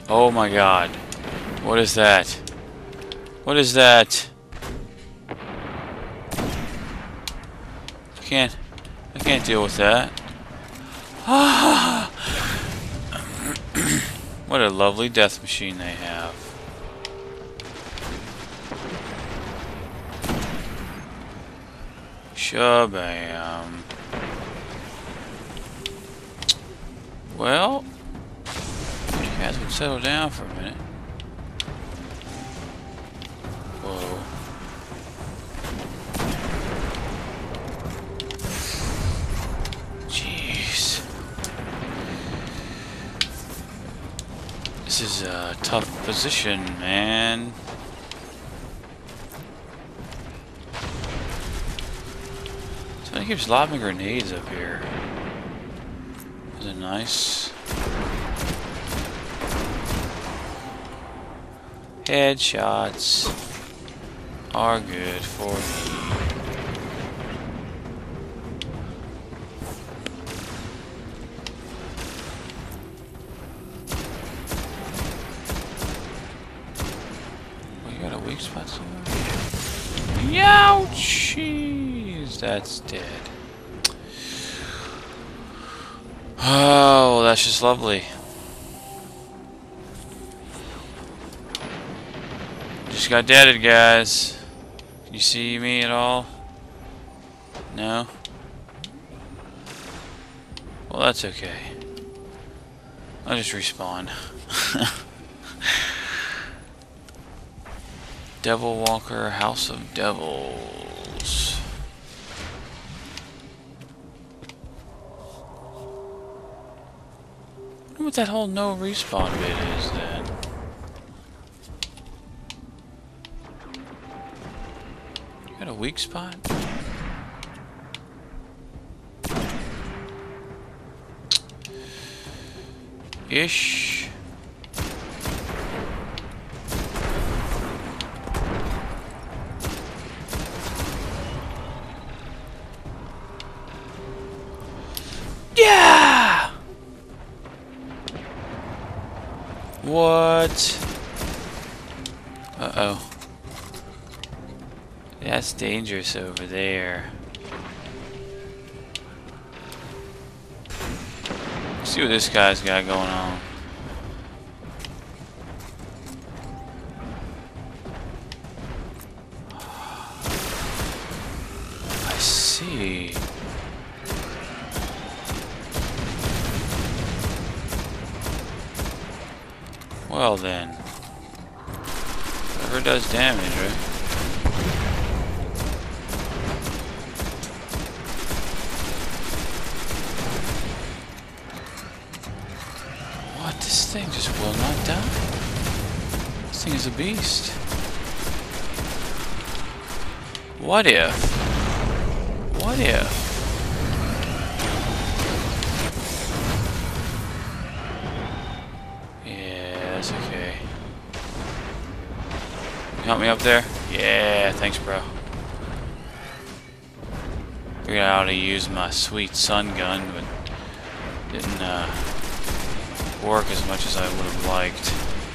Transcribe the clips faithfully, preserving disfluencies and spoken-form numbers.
Oh my god. What is that? What is that? I can't... I can't deal with that. What a lovely death machine they have. Shabam. Well, you guys would settle down for a minute. Whoa. Jeez. This is a tough position, man. Somebody keeps lobbing grenades up here. Is it nice? Headshots are good for me. Oh, you got a weak spot somewhere? Youchies! That's dead. Oh, that's just lovely. Just got deaded, guys. Can you see me at all? No? Well, that's okay. I'll just respawn. Devil Walker, House of Devils. I wonder what that whole no respawn bit is then. You got a weak spot? Ish. Yeah! What? Uh-oh. That's dangerous over there. Let's see what this guy's got going on. I see. Well then. Whatever does damage, right? What? This thing just will not die. This thing is a beast. What if? What if? Okay. You help me up there? Yeah, thanks, bro. Figured out how to use my sweet sun gun, but didn't uh, work as much as I would have liked.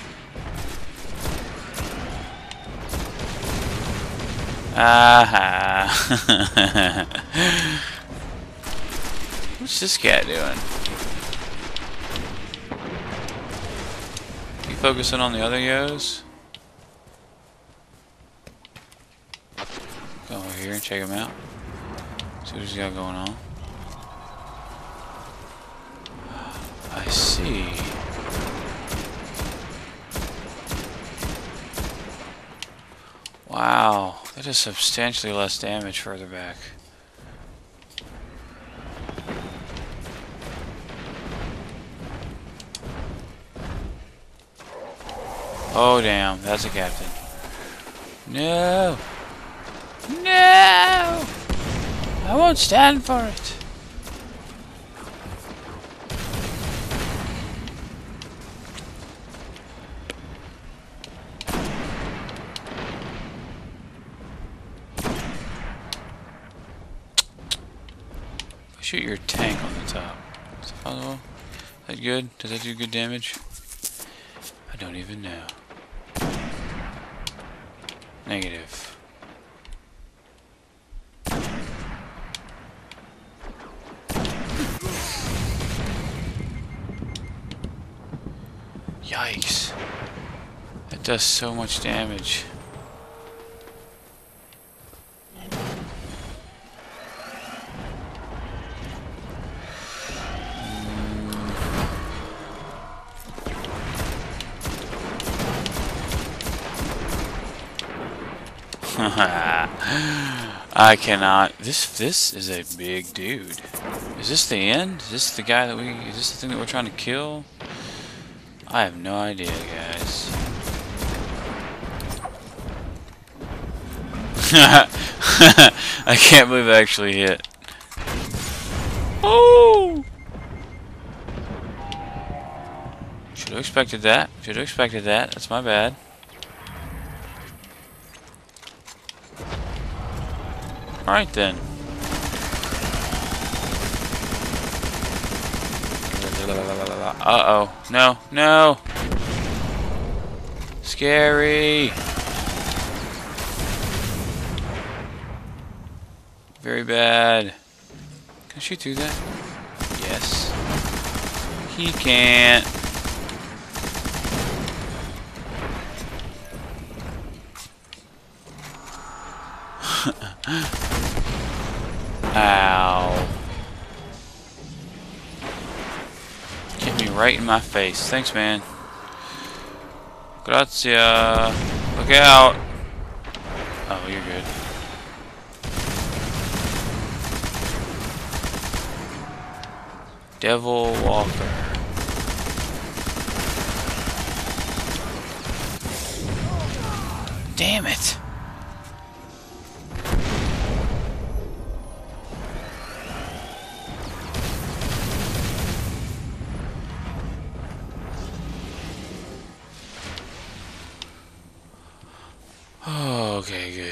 Aha! What's this cat doing? Focusing on the other yos. Go over here and check him out. See what he's got going on. I see. Wow, that is substantially less damage further back. Oh damn, that's a captain. No! No! I won't stand for it. Shoot your tank on the top. Is that possible? Is that good? Does that do good damage? don't even know. Negative. Yikes. That does so much damage. I cannot. This this is a big dude. Is this the end? Is this the guy that we? Is this the thing that we're trying to kill? I have no idea, guys. I can't believe I actually hit. Oh! Should have expected that. Should have expected that. That's my bad. Alright then. Uh-oh. No, no! Scary! Very bad. Can I shoot through that? Yes. He can't. Ow. Hit me right in my face. Thanks, man. Grazia. Look out. Oh, you're good. Devil Walker. Damn it. Oh, okay, good.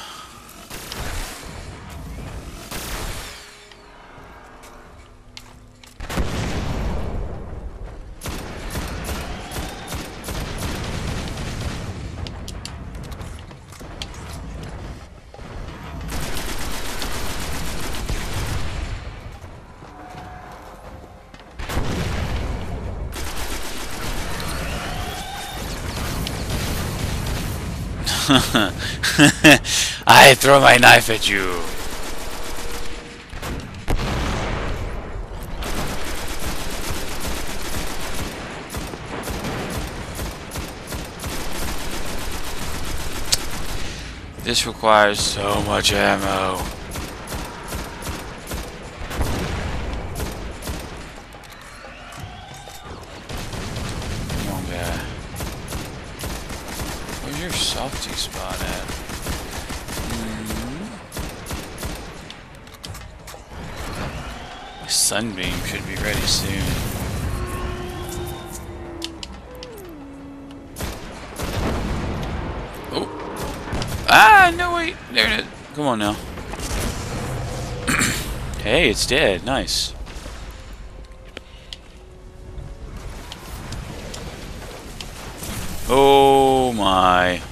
I throw my knife at you. This requires so much ammo. Come on, guy. Where's your softy spot at? Mm-hmm. My sunbeam should be ready soon. Oh! Ah, no wait! There it is. Come on now. Hey, it's dead. Nice. Oh my.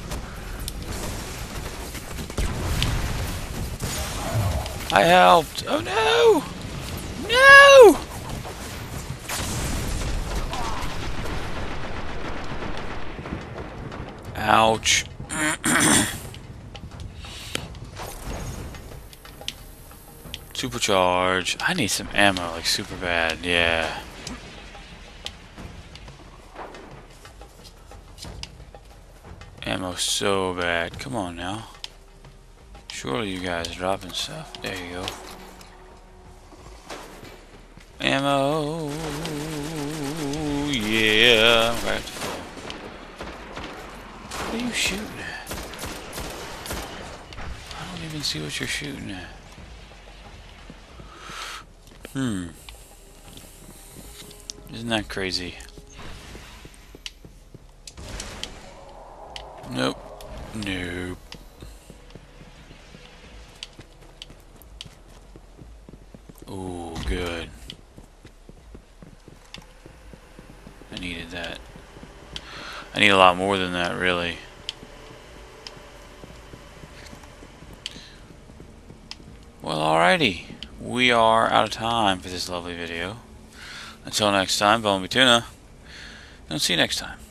I helped. Oh no! No! Ouch. Supercharge. I need some ammo, like super bad. Yeah. Ammo so bad. Come on now. Surely you guys are dropping stuff. There you go. Ammo. Yeah. I'm right to full. What are you shooting at? I don't even see what you're shooting at. Hmm. Isn't that crazy? Nope. Nope. Ooh, good. I needed that. I need a lot more than that, really. Well, alrighty. We are out of time for this lovely video. Until next time, Bone Tuna. And I'll see you next time.